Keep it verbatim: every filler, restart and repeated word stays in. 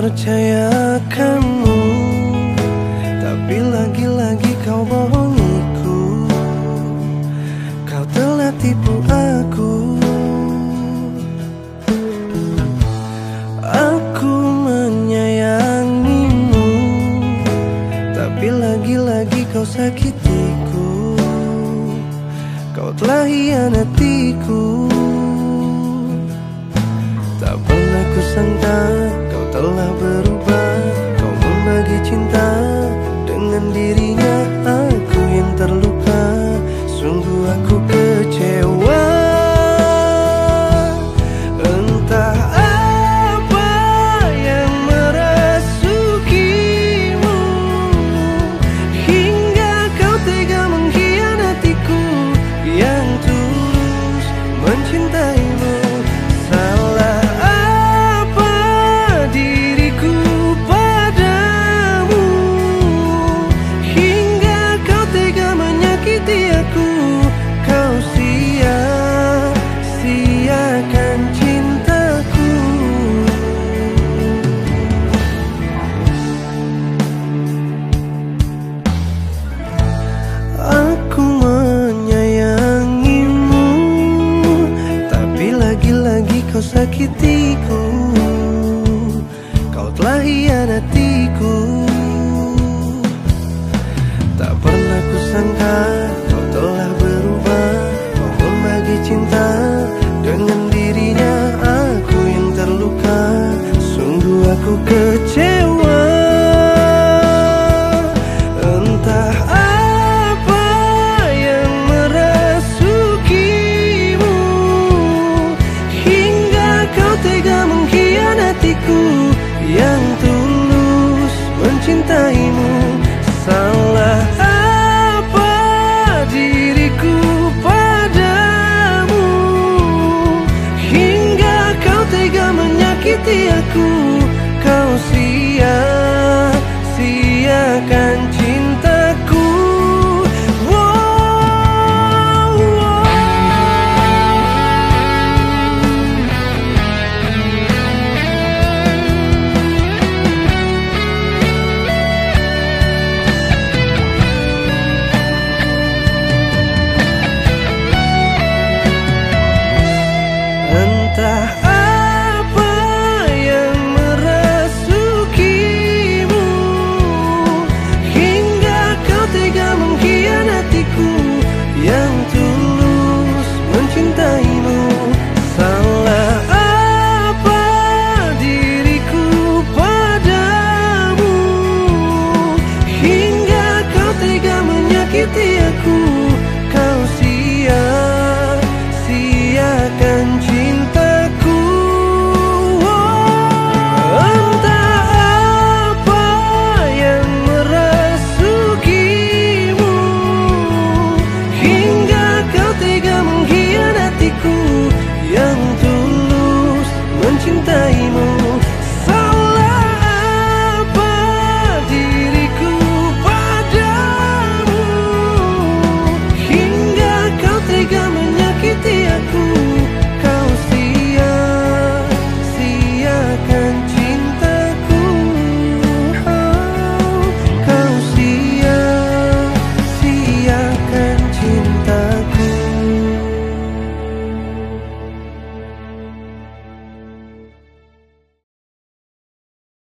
percaya kamu, tapi lagi-lagi kau bohongiku. Kau telah tipu aku. Aku menyayangimu, tapi lagi-lagi kau sakitiku. Kau telah hianatiku. Tak pernah kusangka kau telah berubah. Kau membagi cinta dengan dirinya. Aku yang terluka, sungguh aku kecewa. Entah apa yang merasukimu, hingga kau tega mengkhianatiku yang tulus mencintaimu. Salah apa diriku padamu, hingga kau tega menyakiti aku. Kau sia-siakan cintaku. Aku menyayangimu, tapi lagi-lagi kau sakitiku. Kau telah hianatiku. Tak pernah kusangka kau telah berubah. Kau membagi cinta dengan dirinya. Aku yang terluka, sungguh aku kecewa. Entah apa yang merasukimu, hingga kau tega mengkhianatiku yang tulus mencintaimu. Salah apa diriku padamu, hingga kau tega menyakiti aku. Kau sia-siakan cintaku. Wow, wow. Entah apa yang merasukimu, hingga kau tega mengkhianatiku yang tulus mencintaimu. Salah apa diriku padamu, hingga kau tega menyakiti aku. Kau sia-siakan cintaku. Entah apa yang merasukimu, hingga kau tega mengkhianatiku yang tulus mencintaimu.